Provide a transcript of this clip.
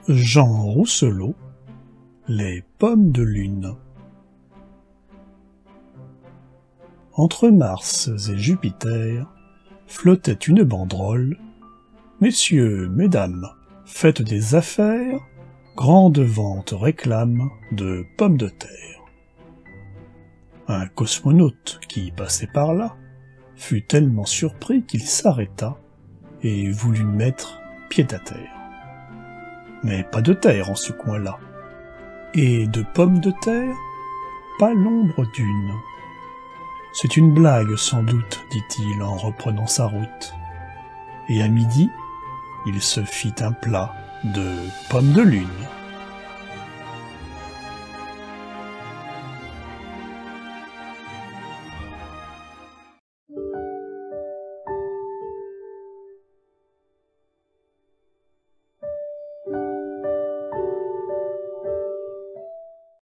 Jean Rousselot, les pommes de lune. Entre Mars et Jupiter flottait une banderole. Messieurs, mesdames, faites des affaires, grande vente réclame de pommes de terre. Un cosmonaute qui passait par là fut tellement surpris qu'il s'arrêta et voulut mettre pied à terre. Mais pas de terre en ce coin-là. Et de pommes de terre, pas l'ombre d'une. C'est une blague sans doute, dit-il en reprenant sa route. Et à midi, il se fit un plat de pommes de lune.